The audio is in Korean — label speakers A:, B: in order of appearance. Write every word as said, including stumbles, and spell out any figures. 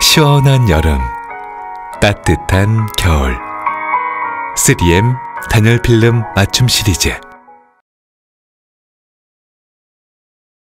A: 시원한 여름, 따뜻한 겨울. 쓰리엠 단열필름 맞춤 시리즈.